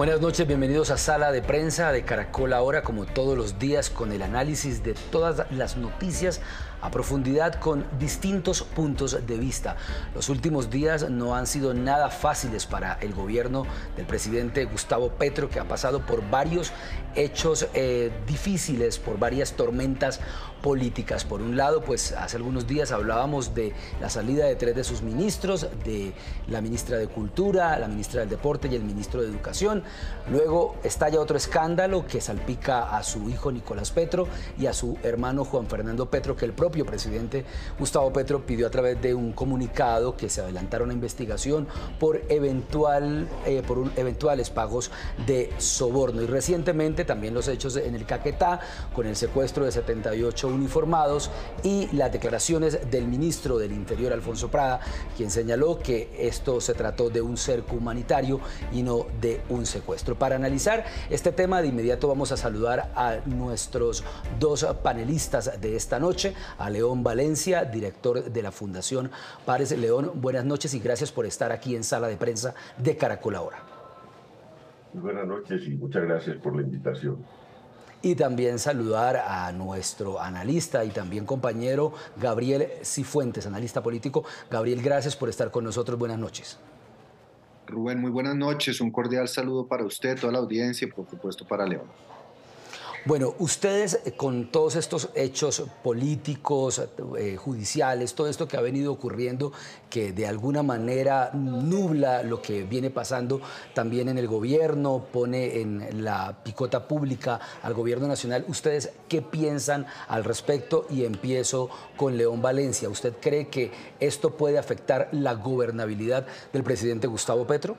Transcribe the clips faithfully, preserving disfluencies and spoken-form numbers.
Buenas noches, bienvenidos a Sala de Prensa de Caracol Ahora, como todos los días, con el análisis de todas las noticias a profundidad con distintos puntos de vista. Los últimos días no han sido nada fáciles para el gobierno del presidente Gustavo Petro, que ha pasado por varios hechos eh, difíciles, por varias tormentas políticas. Por un lado, pues hace algunos días hablábamos de la salida de tres de sus ministros, de la ministra de Cultura, la ministra del Deporte y el ministro de Educación. Luego estalla otro escándalo que salpica a su hijo Nicolás Petro y a su hermano Juan Fernando Petro, que el propio presidente Gustavo Petro pidió a través de un comunicado que se adelantara una investigación por, eventual, eh, por un, eventuales pagos de soborno. Y recientemente también los hechos en el Caquetá, con el secuestro de setenta y ocho uniformados y las declaraciones del ministro del Interior, Alfonso Prada, quien señaló que esto se trató de un cerco humanitario y no de un secuestro. Para analizar este tema, de inmediato vamos a saludar a nuestros dos panelistas de esta noche, a León Valencia, director de la Fundación Pares. León, buenas noches y gracias por estar aquí en Sala de Prensa de Caracol Ahora. Muy buenas noches y muchas gracias por la invitación. Y también saludar a nuestro analista y también compañero Gabriel Cifuentes, analista político. Gabriel, gracias por estar con nosotros. Buenas noches. Rubén, muy buenas noches. Un cordial saludo para usted, toda la audiencia y por supuesto para León. Bueno, ustedes con todos estos hechos políticos, eh, judiciales, todo esto que ha venido ocurriendo, que de alguna manera nubla lo que viene pasando también en el gobierno, pone en la picota pública al gobierno nacional, ¿ustedes qué piensan al respecto? Y empiezo con León Valencia. ¿Usted cree que esto puede afectar la gobernabilidad del presidente Gustavo Petro?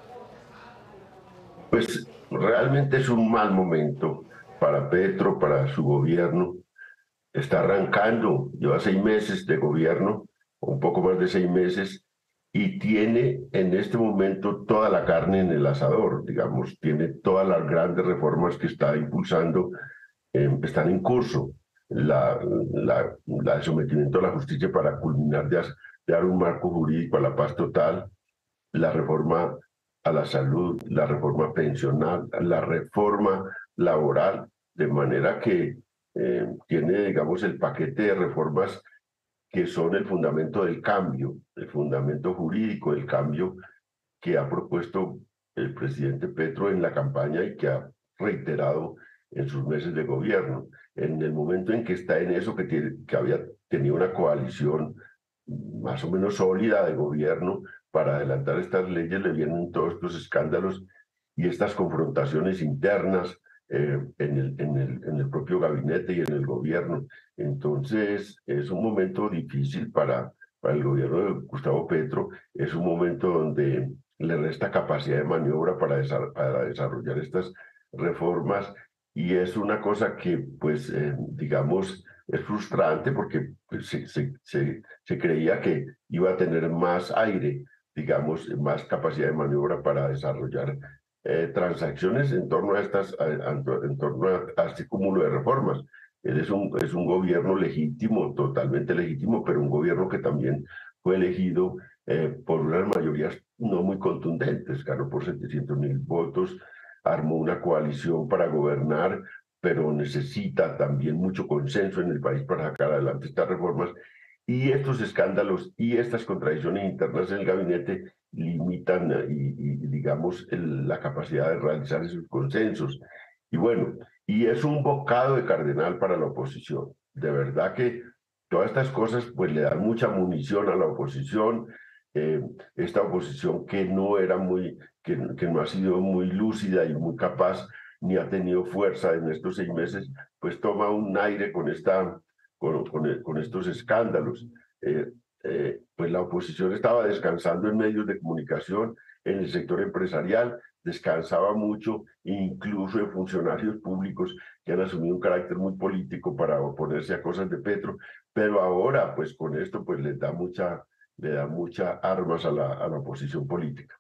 Pues realmente es un mal momento para Petro, para su gobierno. Está arrancando, lleva seis meses de gobierno, un poco más de seis meses, y tiene en este momento toda la carne en el asador, digamos, tiene todas las grandes reformas que está impulsando, eh, están en curso. La, la, la de sometimiento a la justicia para culminar de, de dar un marco jurídico a la paz total, la reforma a la salud, la reforma pensional, la reforma laboral, de manera que eh, tiene, digamos, el paquete de reformas que son el fundamento del cambio, el fundamento jurídico del cambio que ha propuesto el presidente Petro en la campaña y que ha reiterado en sus meses de gobierno. En el momento en que está en eso, que, tiene, que había tenido una coalición más o menos sólida de gobierno para adelantar estas leyes, le vienen todos estos escándalos y estas confrontaciones internas eh, en, el, en, el, en el propio gabinete y en el gobierno. Entonces es un momento difícil para, para el gobierno de Gustavo Petro, es un momento donde le resta capacidad de maniobra para, desa para desarrollar estas reformas, y es una cosa que, pues, eh, digamos, es frustrante porque pues, se, se, se, se creía que iba a tener más aire, digamos, más capacidad de maniobra para desarrollar eh, transacciones en torno a estas, a, a, en torno a, a este cúmulo de reformas. Él es un, es un gobierno legítimo, totalmente legítimo, pero un gobierno que también fue elegido eh, por unas mayorías no muy contundentes, ganó por setecientos mil votos, armó una coalición para gobernar, pero necesita también mucho consenso en el país para sacar adelante estas reformas. Y estos escándalos y estas contradicciones internas en el gabinete limitan y, y digamos, el, la capacidad de realizar esos consensos. Y bueno, y es un bocado de cardenal para la oposición. De verdad que todas estas cosas pues le dan mucha munición a la oposición. Eh, esta oposición que no era muy, que, que no ha sido muy lúcida y muy capaz, ni ha tenido fuerza en estos seis meses, pues toma un aire con esta Con, con, con estos escándalos. Eh, eh, pues la oposición estaba descansando en medios de comunicación, en el sector empresarial, descansaba mucho, incluso en funcionarios públicos que han asumido un carácter muy político para oponerse a cosas de Petro, pero ahora, pues con esto, pues les da mucha, le da muchas armas a la, a la oposición política.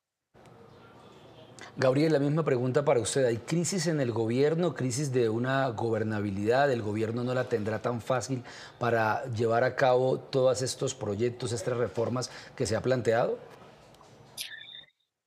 Gabriel, la misma pregunta para usted. ¿Hay crisis en el gobierno, crisis de una gobernabilidad? ¿El gobierno no la tendrá tan fácil para llevar a cabo todos estos proyectos, estas reformas que se ha planteado?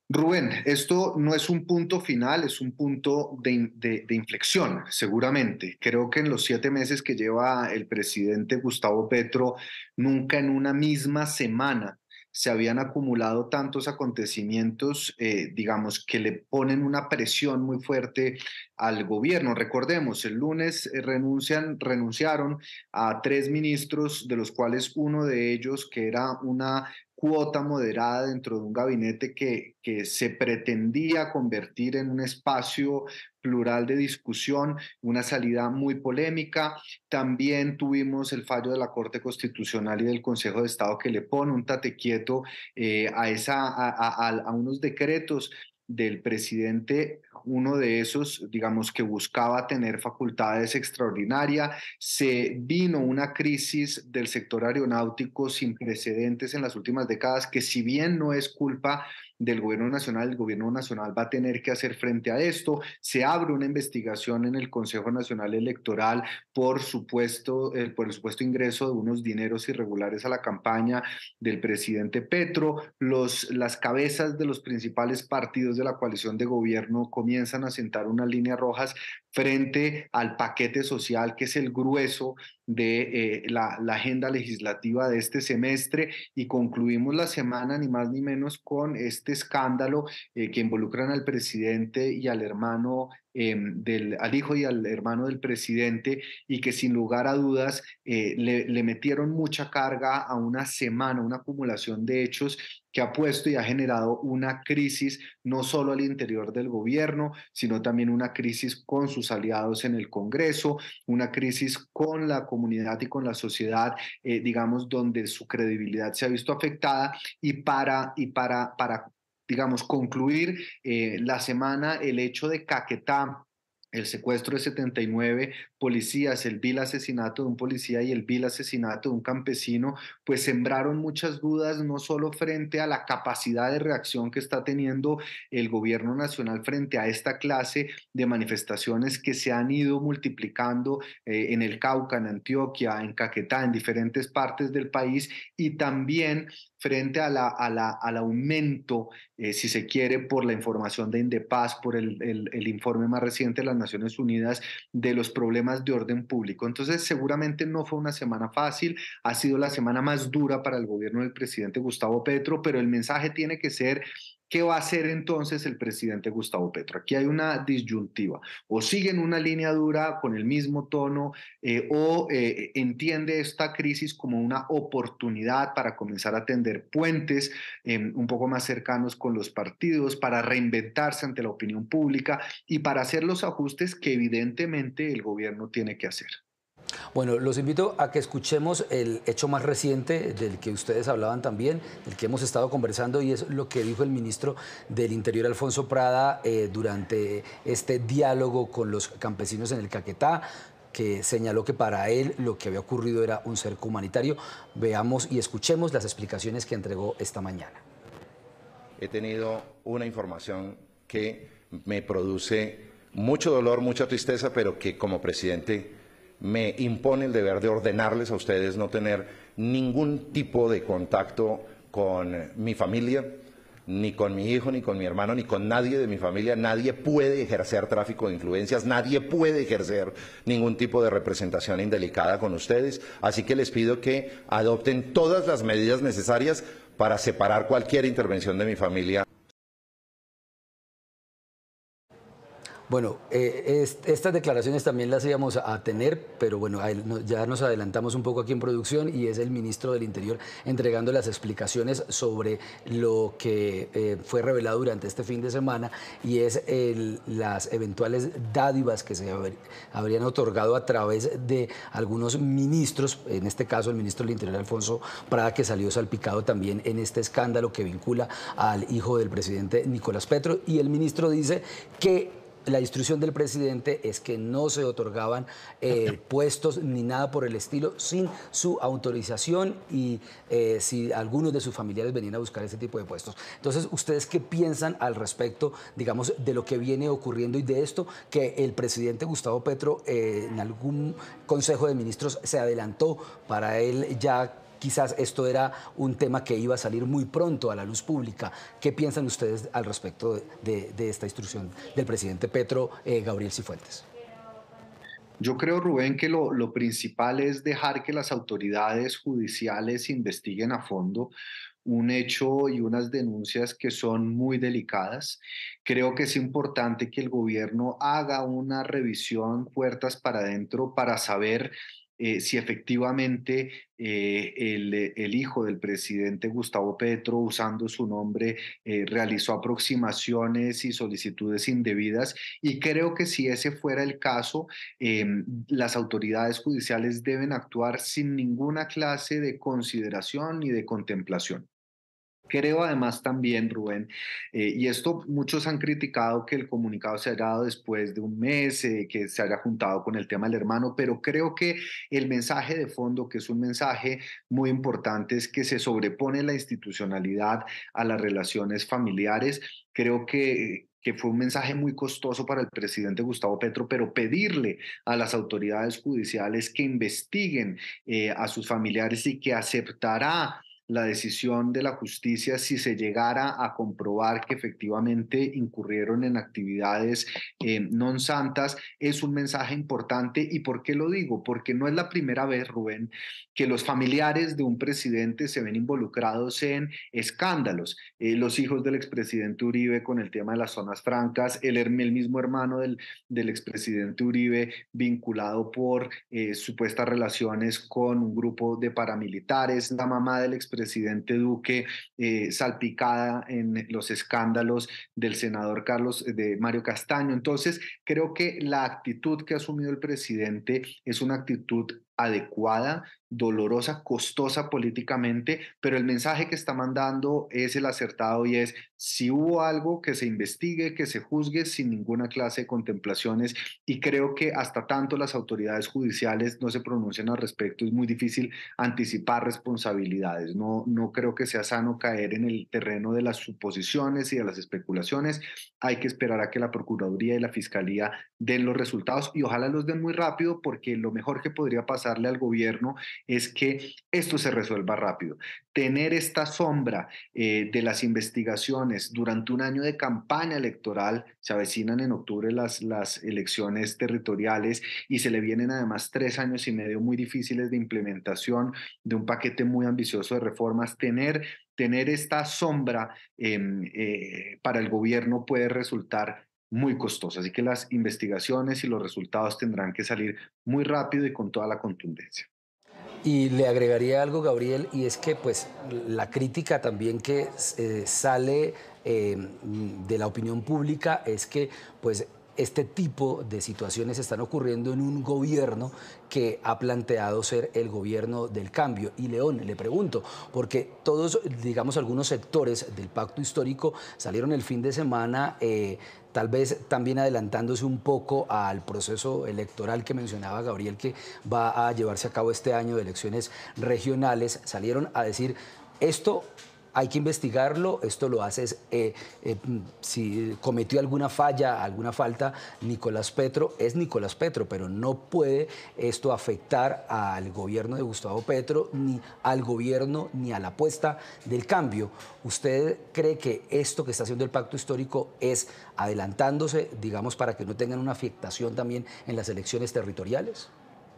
Rubén, esto no es un punto final, es un punto de, de, de inflexión, seguramente. Creo que en los siete meses que lleva el presidente Gustavo Petro, nunca en una misma semana se habían acumulado tantos acontecimientos, eh, digamos, que le ponen una presión muy fuerte al gobierno. Recordemos, el lunes eh, renuncian, renunciaron a tres ministros, de los cuales uno de ellos, que era una cuota moderada dentro de un gabinete que, que se pretendía convertir en un espacio plural de discusión, una salida muy polémica. También tuvimos el fallo de la Corte Constitucional y del Consejo de Estado que le pone un tate quieto eh, a, esa, a, a, a unos decretos del presidente, uno de esos, digamos, que buscaba tener facultades extraordinarias. Se vino una crisis del sector aeronáutico sin precedentes en las últimas décadas, que si bien no es culpa del gobierno nacional, el gobierno nacional va a tener que hacer frente a esto. Se abre una investigación en el Consejo Nacional Electoral por supuesto, eh, por el supuesto ingreso de unos dineros irregulares a la campaña del presidente Petro. Los, las cabezas de los principales partidos de la coalición de gobierno comienzan a sentar unas líneas rojas frente al paquete social, que es el grueso de eh, la, la agenda legislativa de este semestre, y concluimos la semana ni más ni menos con este escándalo eh, que involucran al presidente y al hermano eh, del, al hijo y al hermano del presidente, y que sin lugar a dudas eh, le, le metieron mucha carga a una semana, una acumulación de hechos que ha puesto y ha generado una crisis no solo al interior del gobierno, sino también una crisis con sus aliados en el Congreso, una crisis con la comunidad y con la sociedad, eh, digamos, donde su credibilidad se ha visto afectada. Y para, y para, para digamos, concluir eh, la semana, el hecho de Caquetá, el secuestro de setenta y nueve policías, el vil asesinato de un policía y el vil asesinato de un campesino, pues sembraron muchas dudas, no solo frente a la capacidad de reacción que está teniendo el gobierno nacional frente a esta clase de manifestaciones que se han ido multiplicando eh, en el Cauca, en Antioquia, en Caquetá, en diferentes partes del país, y también frente a la, a la, al aumento, eh, si se quiere, por la información de Indepaz, por el, el, el informe más reciente de las Naciones Unidas, de los problemas de orden público. Entonces, seguramente no fue una semana fácil, ha sido la semana más dura para el gobierno del presidente Gustavo Petro, pero el mensaje tiene que ser: ¿qué va a hacer entonces el presidente Gustavo Petro? Aquí hay una disyuntiva: o sigue en una línea dura con el mismo tono, eh, o eh, entiende esta crisis como una oportunidad para comenzar a tender puentes eh, un poco más cercanos con los partidos, para reinventarse ante la opinión pública y para hacer los ajustes que evidentemente el gobierno tiene que hacer. Bueno, los invito a que escuchemos el hecho más reciente del que ustedes hablaban también, del que hemos estado conversando, y es lo que dijo el ministro del Interior, Alfonso Prada, eh, durante este diálogo con los campesinos en el Caquetá, que señaló que para él lo que había ocurrido era un cerco humanitario. Veamos y escuchemos las explicaciones que entregó esta mañana. He tenido una información que me produce mucho dolor, mucha tristeza, pero que como presidente me impone el deber de ordenarles a ustedes no tener ningún tipo de contacto con mi familia, ni con mi hijo, ni con mi hermano, ni con nadie de mi familia. Nadie puede ejercer tráfico de influencias, nadie puede ejercer ningún tipo de representación indelicada con ustedes. Así que les pido que adopten todas las medidas necesarias para separar cualquier intervención de mi familia. Bueno, eh, est estas declaraciones también las íbamos a tener, pero bueno, ya nos adelantamos un poco aquí en producción, y es el ministro del Interior entregando las explicaciones sobre lo que eh, fue revelado durante este fin de semana, y es el, las eventuales dádivas que se haber, habrían otorgado a través de algunos ministros, en este caso el ministro del Interior, Alfonso Prada, que salió salpicado también en este escándalo que vincula al hijo del presidente Nicolás Petro, y el ministro dice que la instrucción del presidente es que no se otorgaban eh, puestos ni nada por el estilo sin su autorización, y eh, si algunos de sus familiares venían a buscar ese tipo de puestos. Entonces, ¿ustedes qué piensan al respecto, digamos, de lo que viene ocurriendo y de esto que el presidente Gustavo Petro eh, en algún consejo de ministros se adelantó para él ya quizás esto era un tema que iba a salir muy pronto a la luz pública. ¿Qué piensan ustedes al respecto de, de, de esta instrucción del presidente Petro, eh, Gabriel Cifuentes? Yo creo, Rubén, que lo, lo principal es dejar que las autoridades judiciales investiguen a fondo un hecho y unas denuncias que son muy delicadas. Creo que es importante que el gobierno haga una revisión puertas para adentro para saber eh, si efectivamente eh, el, el hijo del presidente Gustavo Petro, usando su nombre, eh, realizó aproximaciones y solicitudes indebidas. Y creo que si ese fuera el caso, eh, las autoridades judiciales deben actuar sin ninguna clase de consideración ni de contemplación. Creo además también, Rubén, eh, y esto muchos han criticado que el comunicado se haya dado después de un mes, eh, que se haya juntado con el tema del hermano, pero creo que el mensaje de fondo, que es un mensaje muy importante, es que se sobrepone la institucionalidad a las relaciones familiares. Creo que que fue un mensaje muy costoso para el presidente Gustavo Petro, pero pedirle a las autoridades judiciales que investiguen eh, a sus familiares y que aceptará la decisión de la justicia si se llegara a comprobar que efectivamente incurrieron en actividades eh, non santas, es un mensaje importante. ¿Y por qué lo digo? Porque no es la primera vez, Rubén, que los familiares de un presidente se ven involucrados en escándalos. Eh, los hijos del expresidente Uribe con el tema de las zonas francas, el, el mismo hermano del, del expresidente Uribe vinculado por eh, supuestas relaciones con un grupo de paramilitares, la mamá del expresidente presidente Duque eh, salpicada en los escándalos del senador Carlos de Mario Castaño. Entonces, creo que la actitud que ha asumido el presidente es una actitud adecuada, dolorosa, costosa políticamente, pero el mensaje que está mandando es el acertado y es: si hubo algo, que se investigue, que se juzgue sin ninguna clase de contemplaciones. Y creo que hasta tanto las autoridades judiciales no se pronuncian al respecto, es muy difícil anticipar responsabilidades. No, no creo que sea sano caer en el terreno de las suposiciones y de las especulaciones. Hay que esperar a que la Procuraduría y la Fiscalía den los resultados y ojalá los den muy rápido, porque lo mejor que podría pasarle al gobierno es que esto se resuelva rápido. Tener esta sombra eh, de las investigaciones durante un año de campaña electoral, se avecinan en octubre las, las elecciones territoriales y se le vienen además tres años y medio muy difíciles de implementación de un paquete muy ambicioso de reformas. Tener, tener esta sombra eh, eh, para el gobierno puede resultar muy costosa, así que las investigaciones y los resultados tendrán que salir muy rápido y con toda la contundencia. Y le agregaría algo, Gabriel, y es que pues la crítica también que eh, sale eh, de la opinión pública es que pues este tipo de situaciones están ocurriendo en un gobierno que ha planteado ser el gobierno del cambio. Y León, le pregunto, porque todos, digamos, algunos sectores del pacto histórico salieron el fin de semana eh, tal vez también adelantándose un poco al proceso electoral que mencionaba Gabriel, que va a llevarse a cabo este año de elecciones regionales, salieron a decir esto hay que investigarlo, esto lo hace, eh, eh, si cometió alguna falla, alguna falta Nicolás Petro, es Nicolás Petro, pero no puede esto afectar al gobierno de Gustavo Petro, ni al gobierno, ni a la apuesta del cambio. ¿Usted cree que esto que está haciendo el pacto histórico es adelantándose, digamos, para que no tengan una afectación también en las elecciones territoriales?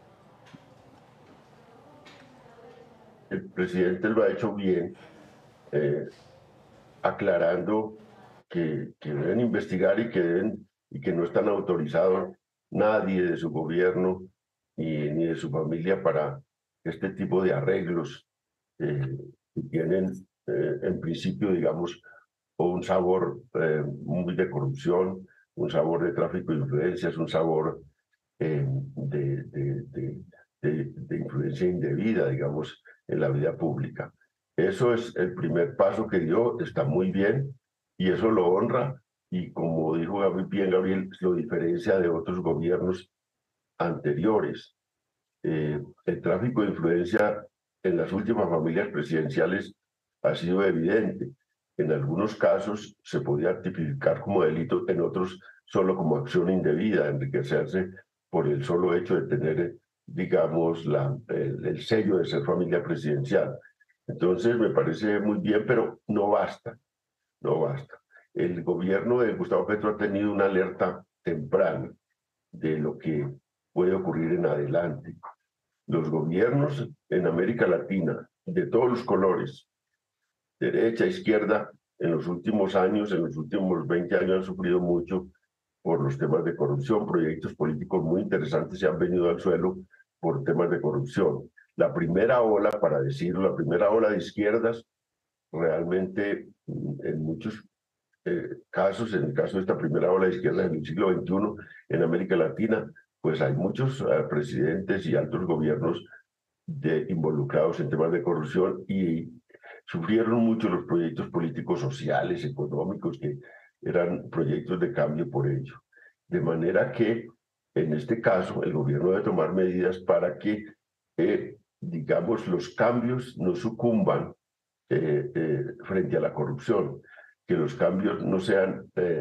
El presidente lo ha hecho bien, Eh, aclarando que, que deben investigar y que, deben, y que no están autorizados nadie de su gobierno ni, ni de su familia para este tipo de arreglos eh, que tienen eh, en principio, digamos, un sabor eh, muy de corrupción, un sabor de tráfico de influencias, un sabor eh, de, de, de, de, de influencia indebida, digamos, en la vida pública. Eso es el primer paso que dio, está muy bien, y eso lo honra, y como dijo Gabriel, bien Gabriel, lo diferencia de otros gobiernos anteriores. Eh, el tráfico de influencia en las últimas familias presidenciales ha sido evidente. En algunos casos se podía tipificar como delito, en otros solo como acción indebida, enriquecerse por el solo hecho de tener digamos, la, el, el sello de ser familia presidencial. Entonces, me parece muy bien, pero no basta, no basta. El gobierno de Gustavo Petro ha tenido una alerta temprana de lo que puede ocurrir en adelante. Los gobiernos en América Latina, de todos los colores, derecha, izquierda, en los últimos años, en los últimos veinte años han sufrido mucho por los temas de corrupción. Proyectos políticos muy interesantes se han venido al suelo por temas de corrupción. La primera ola, para decirlo, la primera ola de izquierdas, realmente en muchos eh, casos, en el caso de esta primera ola de izquierdas en el siglo veintiuno en América Latina, pues hay muchos uh, presidentes y altos gobiernos de, involucrados en temas de corrupción y sufrieron mucho los proyectos políticos, sociales, económicos, que eran proyectos de cambio por ello. De manera que, en este caso, el gobierno debe tomar medidas para que, eh, digamos, los cambios no sucumban eh, eh, frente a la corrupción, que los cambios no sean, eh,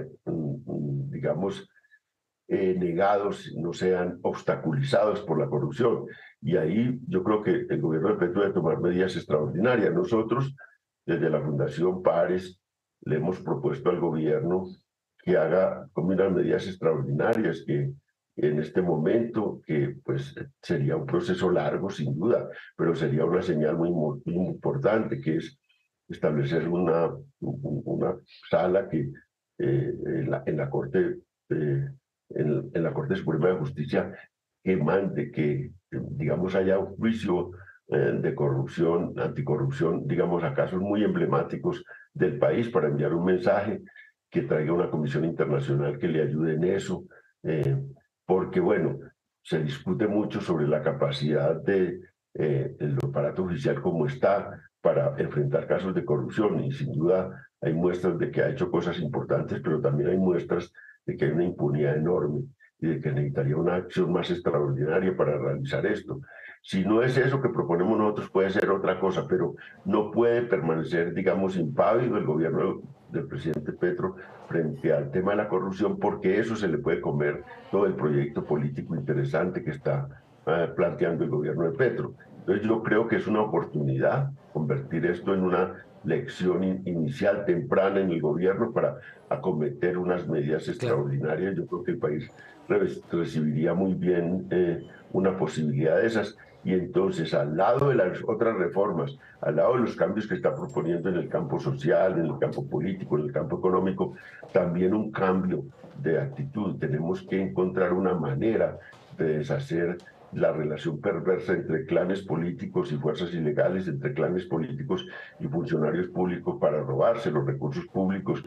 digamos, eh, negados, no sean obstaculizados por la corrupción. Y ahí yo creo que el gobierno de Petro debe tomar medidas extraordinarias. Nosotros, desde la Fundación Pares, le hemos propuesto al gobierno que haga como unas medidas extraordinarias, que en este momento, que pues sería un proceso largo sin duda, pero sería una señal muy, muy importante, que es establecer una, una sala que eh, en, la, en la Corte eh, en, en la Corte Suprema de Justicia que mande que, digamos, haya un juicio eh, de corrupción, anticorrupción, digamos, a casos muy emblemáticos del país, para enviar un mensaje, que traiga una comisión internacional que le ayude en eso, eh, porque, bueno, se discute mucho sobre la capacidad de, eh, del aparato oficial como está para enfrentar casos de corrupción, y sin duda hay muestras de que ha hecho cosas importantes, pero también hay muestras de que hay una impunidad enorme y de que necesitaría una acción más extraordinaria para realizar esto. Si no es eso que proponemos nosotros, puede ser otra cosa, pero no puede permanecer, digamos, impávido el gobierno del presidente Petro frente al tema de la corrupción, porque eso se le puede comer todo el proyecto político interesante que está uh, planteando el gobierno de Petro. Entonces yo creo que es una oportunidad convertir esto en una lección in inicial, temprana en el gobierno, para acometer unas medidas extraordinarias. Claro. Yo creo que el país re recibiría muy bien eh, una posibilidad de esas. Y entonces, al lado de las otras reformas, al lado de los cambios que está proponiendo en el campo social, en el campo político, en el campo económico, también un cambio de actitud. Tenemos que encontrar una manera de deshacer la relación perversa entre clanes políticos y fuerzas ilegales, entre clanes políticos y funcionarios públicos, para robarse los recursos públicos.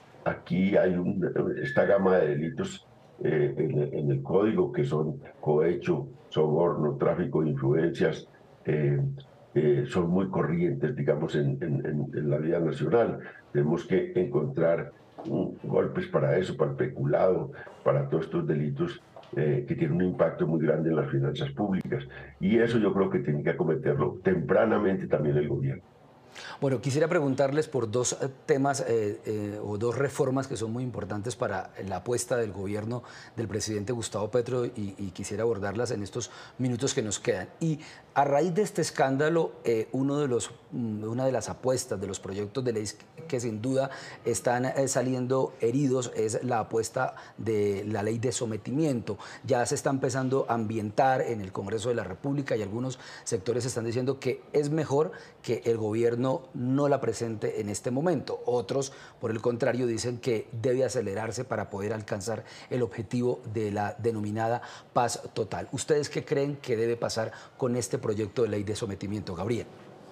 Aquí hay un, esta gama de delitos eh, en, en el código, que son cohecho, soborno, tráfico de influencias, eh, eh, son muy corrientes, digamos, en, en, en la vida nacional. Tenemos que encontrar um, golpes para eso, para el peculado, para todos estos delitos eh, que tienen un impacto muy grande en las finanzas públicas. Y eso yo creo que tiene que acometerlo tempranamente también el gobierno. Bueno, quisiera preguntarles por dos temas eh, eh, o dos reformas que son muy importantes para la apuesta del gobierno del presidente Gustavo Petro, y, y quisiera abordarlas en estos minutos que nos quedan. Y a raíz de este escándalo, eh, uno de los, una de las apuestas de los proyectos de ley que sin duda están eh, saliendo heridos es la apuesta de la ley de sometimiento. Ya se está empezando a ambientar en el Congreso de la República, y algunos sectores están diciendo que es mejor que el gobierno no la presente en este momento. Otros, por el contrario, dicen que debe acelerarse para poder alcanzar el objetivo de la denominada paz total. ¿Ustedes qué creen que debe pasar con este proyecto de ley de sometimiento, Gabriel?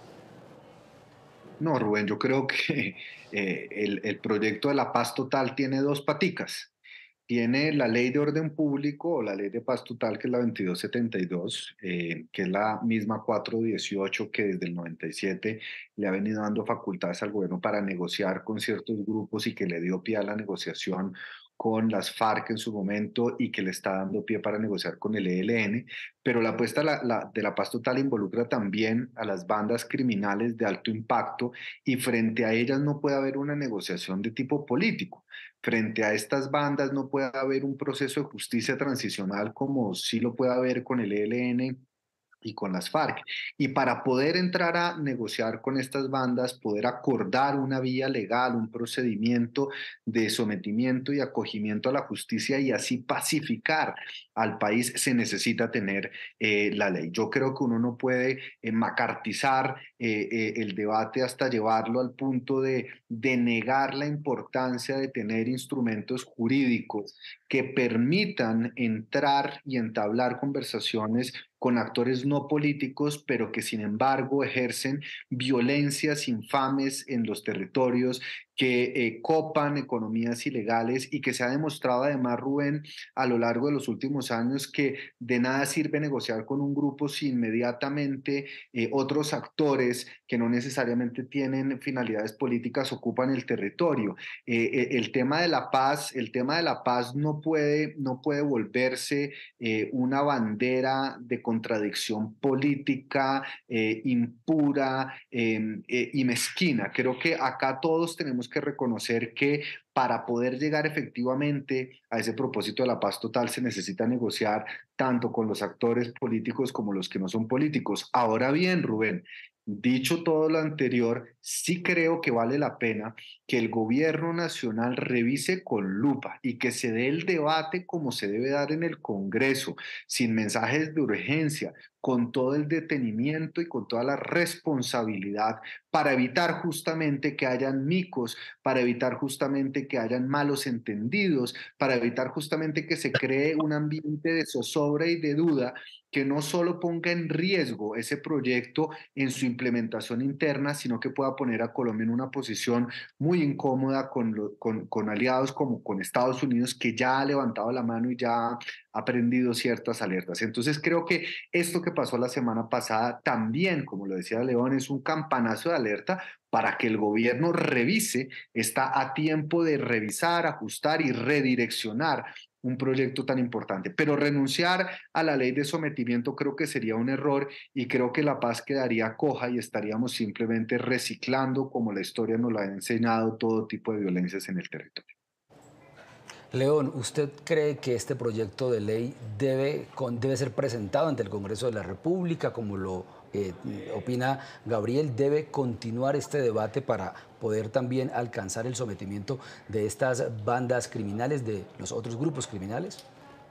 No, Rubén, yo creo que eh, el, el proyecto de la paz total tiene dos paticas. Tiene la ley de orden público, o la ley de paz total, que es la veintidós setenta y dos, eh, que es la misma cuatrocientos dieciocho que desde el noventa y siete le ha venido dando facultades al gobierno para negociar con ciertos grupos, y que le dio pie a la negociación con las FARC en su momento y que le está dando pie para negociar con el E L N, pero la apuesta la, la, de la paz total involucra también a las bandas criminales de alto impacto y frente a ellas no puede haber una negociación de tipo político. Frente a estas bandas no puede haber un proceso de justicia transicional como sí lo puede haber con el E L N y con las FARC. Y para poder entrar a negociar con estas bandas, poder acordar una vía legal, un procedimiento de sometimiento y acogimiento a la justicia y así pacificar al país, se necesita tener eh, la ley. Yo creo que uno no puede eh, macartizar eh, eh, el debate hasta llevarlo al punto de, de negar la importancia de tener instrumentos jurídicos que permitan entrar y entablar conversaciones con actores no políticos, pero que sin embargo ejercen violencias infames en los territorios, que eh, copan economías ilegales y que se ha demostrado además, Rubén, a lo largo de los últimos años que de nada sirve negociar con un grupo si inmediatamente eh, otros actores que no necesariamente tienen finalidades políticas ocupan el territorio. Eh, eh, el tema de la paz, el tema de la paz no puede, no puede volverse eh, una bandera de contradicción política eh, impura eh, eh, y mezquina. Creo que acá todos tenemos que reconocer que para poder llegar efectivamente a ese propósito de la paz total se necesita negociar tanto con los actores políticos como los que no son políticos. Ahora bien, Rubén, dicho todo lo anterior, sí creo que vale la pena que el gobierno nacional revise con lupa y que se dé el debate como se debe dar en el Congreso, sin mensajes de urgencia, con todo el detenimiento y con toda la responsabilidad para evitar justamente que hayan micos, para evitar justamente que hayan malos entendidos, para evitar justamente que se cree un ambiente de zozobra y de duda que no solo ponga en riesgo ese proyecto en su implementación interna, sino que pueda poner a Colombia en una posición muy incómoda con, lo, con, con aliados como con Estados Unidos, que ya ha levantado la mano y ya ha prendido ciertas alertas. Entonces creo que esto que pasó la semana pasada también, como lo decía León, es un campanazo de alerta para que el gobierno revise, está a tiempo de revisar, ajustar y redireccionar un proyecto tan importante. Pero renunciar a la ley de sometimiento creo que sería un error y creo que la paz quedaría coja y estaríamos simplemente reciclando, como la historia nos lo ha enseñado, todo tipo de violencias en el territorio. León, ¿usted cree que este proyecto de ley debe, con, debe ser presentado ante el Congreso de la República, como lo eh, opina Gabriel? ¿Debe continuar este debate para poder también alcanzar el sometimiento de estas bandas criminales, de los otros grupos criminales?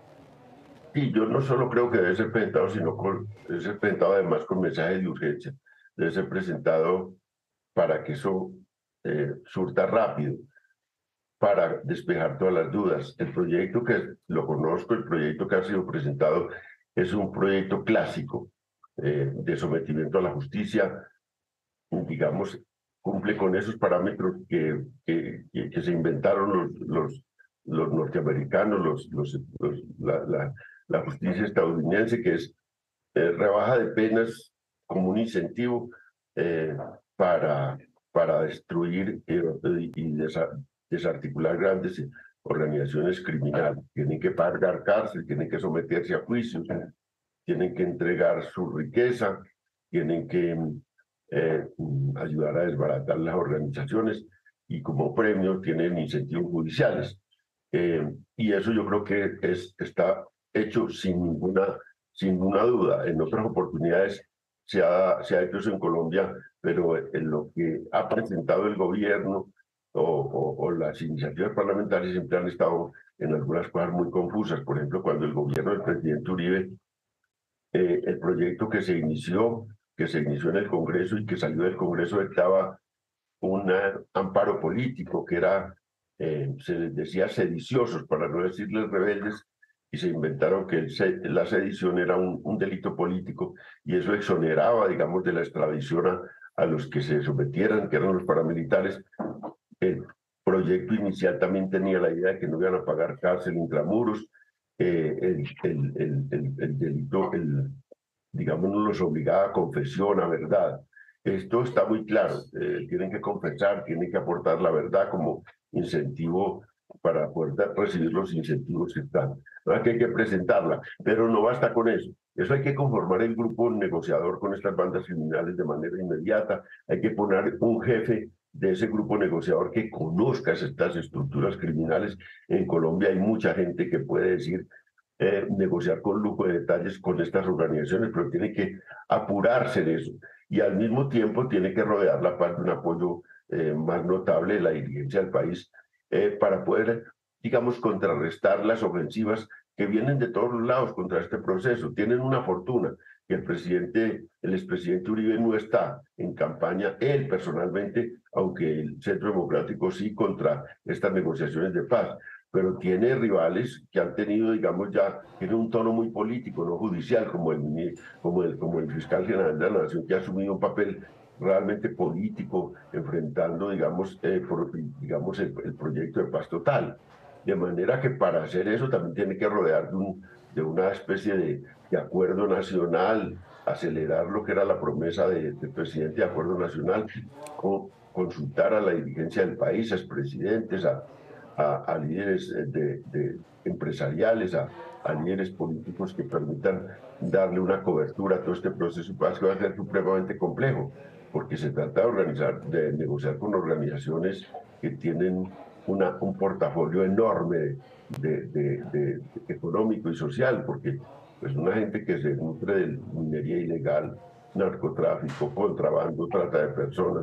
Sí, yo no solo creo que debe ser presentado, sino con, debe ser presentado además con mensajes de urgencia. Debe ser presentado para que eso eh, surta rápido, para despejar todas las dudas. El proyecto que lo conozco, el proyecto que ha sido presentado, es un proyecto clásico eh, de sometimiento a la justicia, digamos, cumple con esos parámetros que, que, que, que se inventaron los, los, los norteamericanos, los, los, los, la, la, la justicia estadounidense, que es eh, rebaja de penas como un incentivo eh, para, para destruir eh, y desa, desarticular grandes organizaciones criminales. Tienen que pagar cárcel, tienen que someterse a juicios, tienen que entregar su riqueza, tienen que eh, ayudar a desbaratar las organizaciones y como premio tienen incentivos judiciales. Eh, y eso yo creo que es, está hecho sin ninguna, sin ninguna duda. En otras oportunidades se ha, se ha hecho eso en Colombia, pero en lo que ha presentado el gobierno o, o, o las iniciativas parlamentarias siempre han estado en algunas cosas muy confusas. Por ejemplo, cuando el gobierno del presidente Uribe, eh, el proyecto que se inició, que se inició en el Congreso y que salió del Congreso estaba un amparo político que era, eh, se les decía sediciosos, para no decirles rebeldes, y se inventaron que el, la sedición era un, un delito político y eso exoneraba, digamos, de la extradición a, a los que se sometieran, que eran los paramilitares. El proyecto inicial también tenía la idea de que no iban a pagar cárcel intramuros, eh, el, el, el, el, el delito, el, digamos, no los obligaba a confesión, a verdad. Esto está muy claro, eh, tienen que confesar, tienen que aportar la verdad como incentivo para poder dar- recibir los incentivos que están. ¿No? Que hay que presentarla, pero no basta con eso. Eso hay que conformar el grupo negociador con estas bandas criminales de manera inmediata. Hay que poner un jefe de ese grupo negociador que conozca estas estructuras criminales. En Colombia hay mucha gente que puede decir, eh, negociar con lujo de detalles con estas organizaciones, pero tiene que apurarse en eso. Y al mismo tiempo tiene que rodear la paz de un apoyo eh, más notable de la dirigencia del país eh, para poder, digamos, contrarrestar las ofensivas que vienen de todos los lados contra este proceso. Tienen una fortuna, que el presidente, el expresidente Uribe no está en campaña, él personalmente, aunque el Centro Democrático sí, contra estas negociaciones de paz, pero tiene rivales que han tenido, digamos, ya, tiene un tono muy político, no judicial, como el, como el, como el fiscal general de la Nación, que ha asumido un papel realmente político, enfrentando, digamos, eh, por, digamos el, el proyecto de paz total. De manera que para hacer eso también tiene que rodear de, un, de una especie de, de acuerdo nacional, acelerar lo que era la promesa de, del presidente de acuerdo nacional, con, consultar a la dirigencia del país, a expresidentes, a, a, a líderes de, de empresariales, a, a líderes políticos que permitan darle una cobertura a todo este proceso, que va a ser supremamente complejo, porque se trata de organizar, de negociar con organizaciones que tienen una, un portafolio enorme de, de, de, de económico y social, porque pues una gente que se nutre de minería ilegal, narcotráfico, contrabando, trata de personas,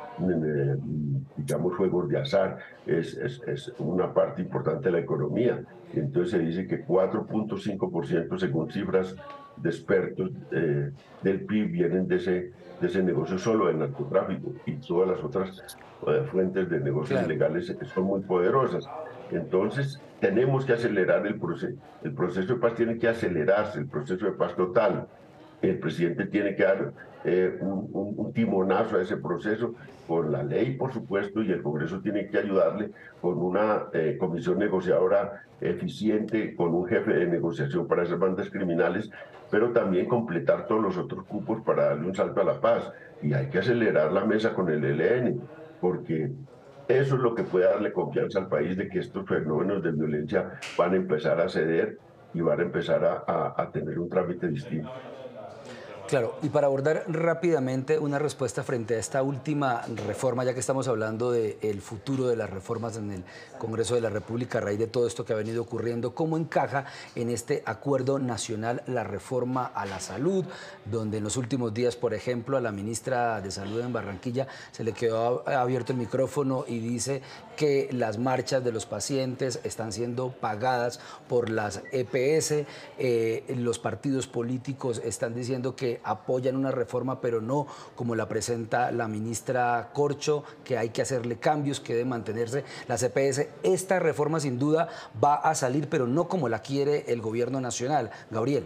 digamos, juegos de azar, es, es, es una parte importante de la economía. Y entonces se dice que cuatro punto cinco por ciento, según cifras de expertos eh, del P I B, vienen de ese, de ese negocio solo del narcotráfico, y todas las otras eh, fuentes de negocios Claro. ilegales son muy poderosas. Entonces, tenemos que acelerar el proceso. El proceso de paz tiene que acelerarse, el proceso de paz total. El presidente tiene que dar eh, un, un, un timonazo a ese proceso con la ley, por supuesto, y el Congreso tiene que ayudarle con una eh, comisión negociadora eficiente, con un jefe de negociación para esas bandas criminales, pero también completar todos los otros cupos para darle un salto a la paz. Y hay que acelerar la mesa con el E L N, porque eso es lo que puede darle confianza al país de que estos fenómenos de violencia van a empezar a ceder y van a empezar a, a, a tener un trámite distinto. Claro, y para abordar rápidamente una respuesta frente a esta última reforma, ya que estamos hablando del futuro de las reformas en el Congreso de la República a raíz de todo esto que ha venido ocurriendo, ¿cómo encaja en este acuerdo nacional la reforma a la salud, donde en los últimos días, por ejemplo, a la ministra de Salud en Barranquilla se le quedó abierto el micrófono y dice que las marchas de los pacientes están siendo pagadas por las E P S, eh, los partidos políticos están diciendo que apoyan una reforma, pero no como la presenta la ministra Corcho, que hay que hacerle cambios, que debe mantenerse las E P S. Esta reforma sin duda va a salir, pero no como la quiere el gobierno nacional. Gabriel.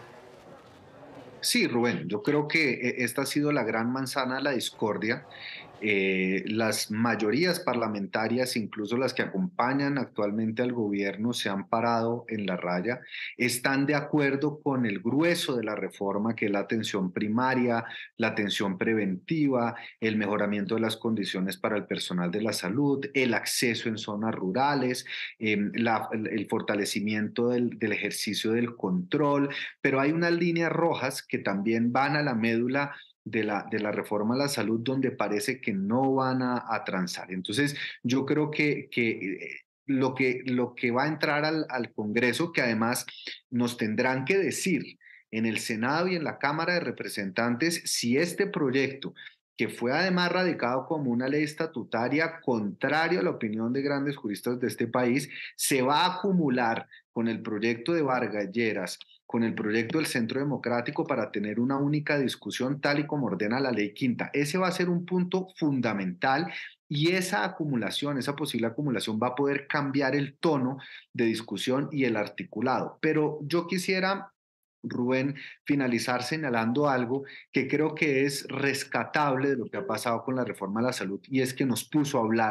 Sí, Rubén, yo creo que esta ha sido la gran manzana de la discordia. Eh, las mayorías parlamentarias, incluso las que acompañan actualmente al gobierno, se han parado en la raya, están de acuerdo con el grueso de la reforma, que es la atención primaria, la atención preventiva, el mejoramiento de las condiciones para el personal de la salud, el acceso en zonas rurales, eh, la, el fortalecimiento del, del ejercicio del control, pero hay unas líneas rojas que también van a la médula de la, de la reforma a la salud, donde parece que no van a, a transar. Entonces, yo creo que, que lo que lo que va a entrar al, al Congreso, que además nos tendrán que decir en el Senado y en la Cámara de Representantes si este proyecto, que fue además radicado como una ley estatutaria contrario a la opinión de grandes juristas de este país, se va a acumular con el proyecto de Vargas Lleras, con el proyecto del Centro Democrático, para tener una única discusión tal y como ordena la ley quinta. Ese va a ser un punto fundamental, y esa acumulación, esa posible acumulación, va a poder cambiar el tono de discusión y el articulado. Pero yo quisiera, Rubén, finalizar señalando algo que creo que es rescatable de lo que ha pasado con la reforma a la salud, y es que nos puso a hablar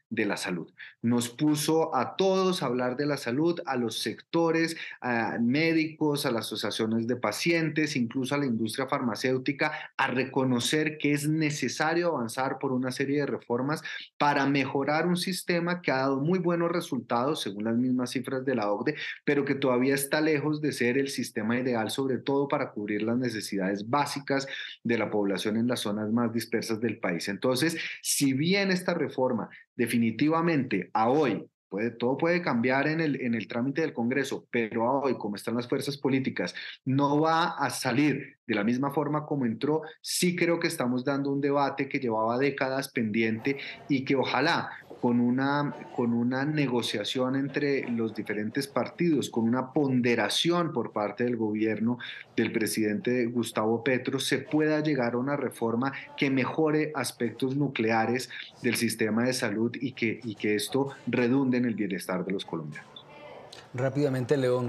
de la salud. Nos puso a todos a hablar de la salud, a los sectores, a médicos, a las asociaciones de pacientes, incluso a la industria farmacéutica, a reconocer que es necesario avanzar por una serie de reformas para mejorar un sistema que ha dado muy buenos resultados, según las mismas cifras de la O C D E, pero que todavía está lejos de ser el sistema ideal, sobre todo para cubrir las necesidades básicas de la población en las zonas más dispersas del país. Entonces, si bien esta reforma definitivamente a hoy, Puede, todo puede cambiar en el, en el trámite del Congreso, pero a hoy, como están las fuerzas políticas, no va a salir de la misma forma como entró. Sí creo que estamos dando un debate que llevaba décadas pendiente y que ojalá con una, con una negociación entre los diferentes partidos, con una ponderación por parte del gobierno del presidente Gustavo Petro, se pueda llegar a una reforma que mejore aspectos nucleares del sistema de salud y que, y que esto redunde en el bienestar de los colombianos. Rápidamente, León,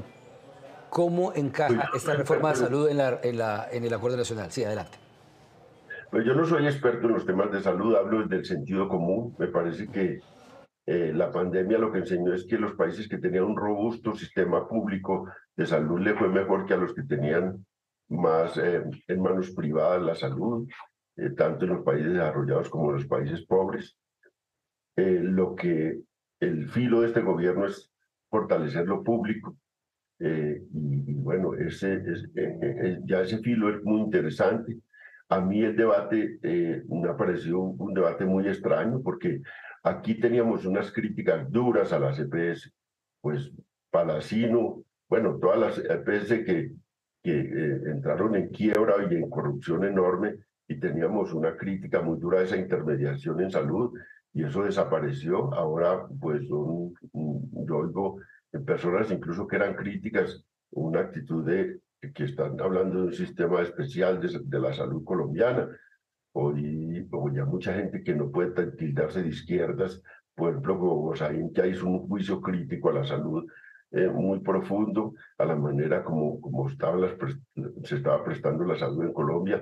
¿cómo encaja esta reforma de salud en, la, en, la, en el Acuerdo Nacional? Sí, adelante. Pues yo no soy experto en los temas de salud, hablo desde el sentido común. Me parece que eh, la pandemia lo que enseñó es que los países que tenían un robusto sistema público de salud le fue mejor que a los que tenían más eh, en manos privadas la salud, eh, tanto en los países desarrollados como en los países pobres. Eh, lo que el filo de este gobierno es fortalecer lo público. Eh, y, y bueno, ese, es, eh, eh, ya ese filo es muy interesante. A mí el debate eh, me ha parecido un, un debate muy extraño porque aquí teníamos unas críticas duras a las E P S, pues Palacino, bueno, todas las E P S que, que eh, entraron en quiebra y en corrupción enorme, y teníamos una crítica muy dura de esa intermediación en salud, y eso desapareció. Ahora, pues, son, yo oigo personas incluso que eran críticas, una actitud de que están hablando de un sistema especial de, de la salud colombiana, o, y, o ya mucha gente que no puede tildarse de izquierdas, por ejemplo, como Gosaín, que hizo un juicio crítico a la salud eh, muy profundo, a la manera como, como estaba las, se estaba prestando la salud en Colombia.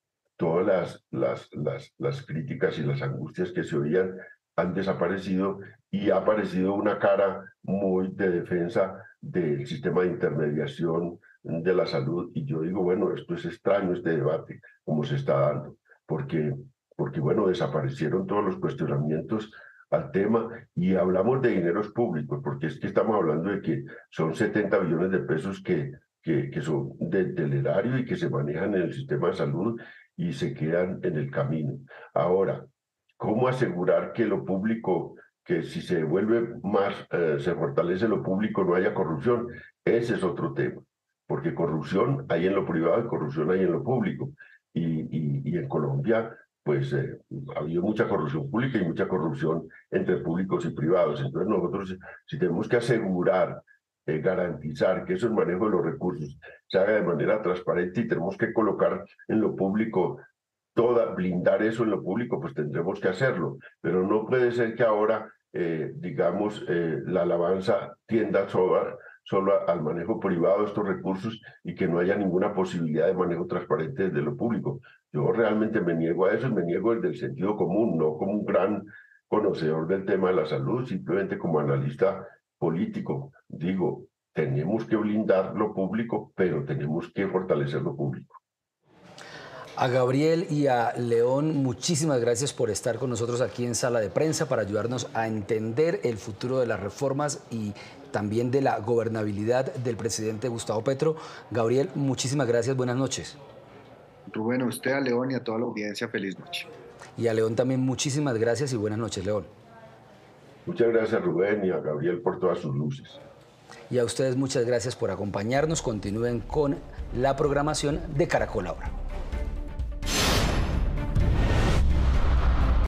Todas las, las, las, las críticas y las angustias que se oían han desaparecido y ha aparecido una cara muy de defensa del sistema de intermediación de la salud. Y yo digo, bueno, esto es extraño, este debate, como se está dando, porque, porque bueno, desaparecieron todos los cuestionamientos al tema y hablamos de dineros públicos, porque es que estamos hablando de que son setenta billones de pesos que, que, que son de, del erario y que se manejan en el sistema de salud y se quedan en el camino. Ahora, ¿cómo asegurar que lo público, que si se vuelve más, eh, se fortalece lo público, no haya corrupción? Ese es otro tema, porque corrupción hay en lo privado y corrupción hay en lo público. Y, y, y en Colombia, pues, eh, ha habido mucha corrupción pública y mucha corrupción entre públicos y privados. Entonces nosotros, si tenemos que asegurar, eh, garantizar que eso, el manejo de los recursos, se haga de manera transparente y tenemos que colocar en lo público toda, blindar eso en lo público, pues tendremos que hacerlo. Pero no puede ser que ahora, eh, digamos, eh, la alabanza tienda solo, solo al manejo privado de estos recursos y que no haya ninguna posibilidad de manejo transparente desde lo público. Yo realmente me niego a eso y me niego desde el sentido común, no como un gran conocedor del tema de la salud, simplemente como analista político. Digo, tenemos que blindar lo público, pero tenemos que fortalecer lo público. A Gabriel y a León, muchísimas gracias por estar con nosotros aquí en Sala de Prensa para ayudarnos a entender el futuro de las reformas y también de la gobernabilidad del presidente Gustavo Petro. Gabriel, muchísimas gracias, buenas noches. Rubén, a usted, a León y a toda la audiencia, feliz noche. Y a León también muchísimas gracias y buenas noches, León. Muchas gracias, Rubén, y a Gabriel por todas sus luces. Y a ustedes muchas gracias por acompañarnos. Continúen con la programación de Caracol Ahora.